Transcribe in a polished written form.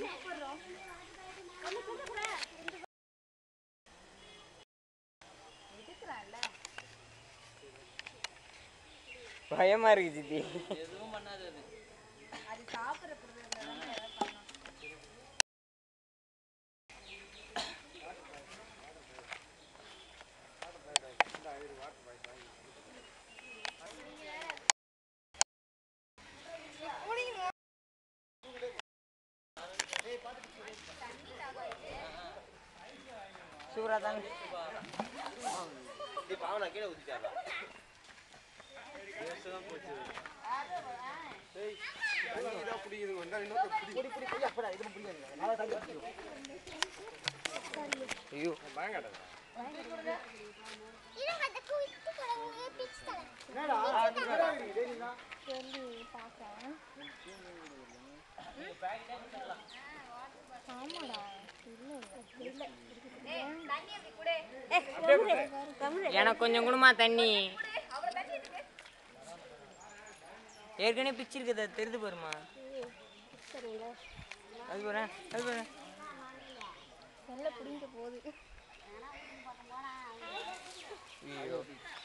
பயமா இருக்கு சித்தி. எதுவும் பண்ணாது அது. அது சாப்பிடுற பொருள் சூப்பரா தாங்க. பாவனா கீழே ஊத்திட்டாரா? போச்சு. ஐயோ எனக்கு கொஞ்சம் குடுமா தண்ணி. ஏற்கனவே பிச்சிருக்குது தெரிது பாருமா. அது போறேன் அது போறேன் நல்ல புடிங்க போகுது. ஐயோ